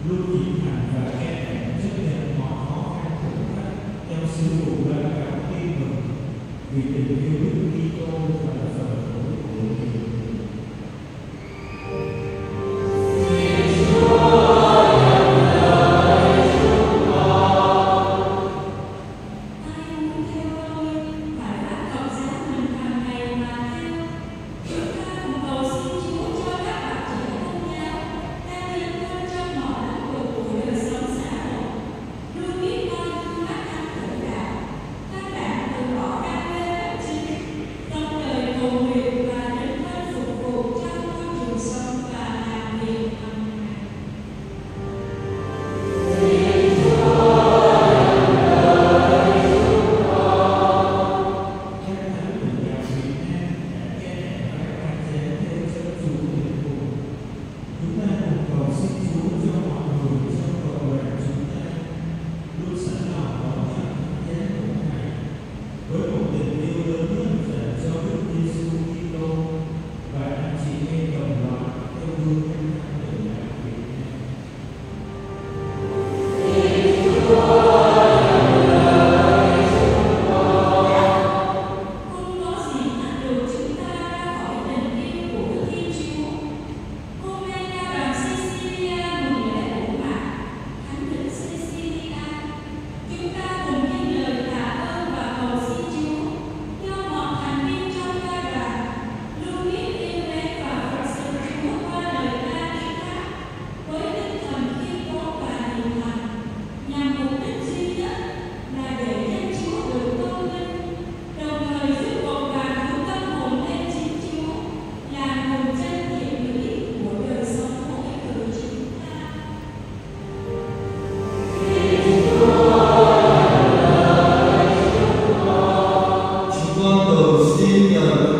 luôn nhịp thành và khen ngợi chấp nhận mọi khó khăn thử thách trong sự vụ là cảm tin mừng vì tình yêu Đức Kitô và là phần hối của người. Xin nhờ